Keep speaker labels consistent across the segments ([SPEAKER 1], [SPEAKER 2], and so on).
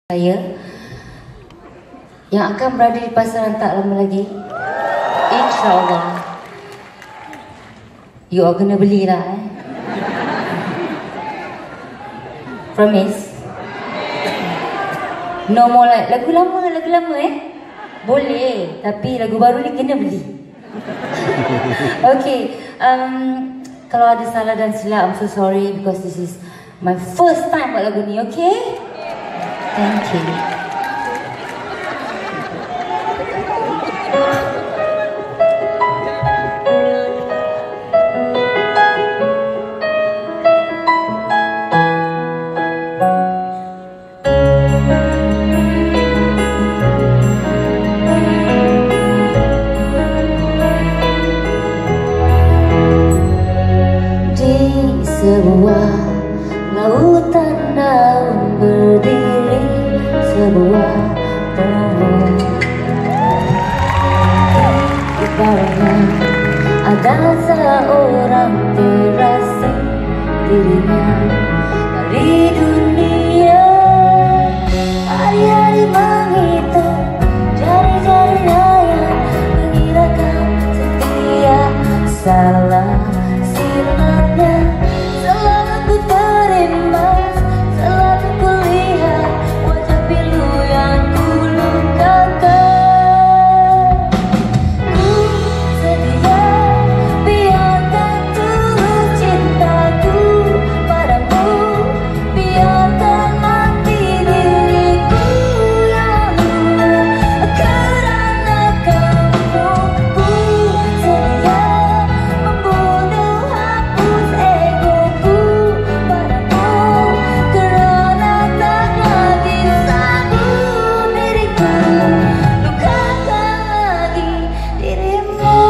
[SPEAKER 1] saya yang akan berada di pasaran tak lama lagi. InsyaAllah you all kena belilah Promise. No more like lagu lama boleh, tapi lagu baru ni kena beli. Okay, kalau ada salah dan silap, I'm so sorry because this is my first time buat lagu ni, okay? Thank you. Di sebuah lautan daun berdiri sebuah pohon. Ibaratnya ada seorang terasing dirinya dari dunia. Hari-hari menghitung jari-jarinya yang mengirakan setiap salah silapnya. Selalu ku terimbas, selalu ku lihat wajah pilu yang ku lukakan. Ku sedia biarkan tulus cintaku padamu, biarkan mati diriku yang dulu kerana kamu. Ku sedia membunuh hapus egoku padamu kerana tak lagi sanggup diriku lukakan lagi dirimu.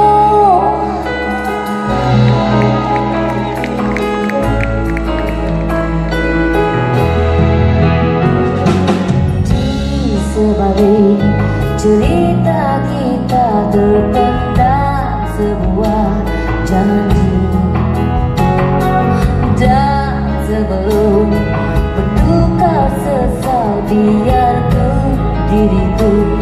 [SPEAKER 1] Di sebalik cerita kita tertendang sebuah janji, dan sebelum berduka sesal biarkan diriku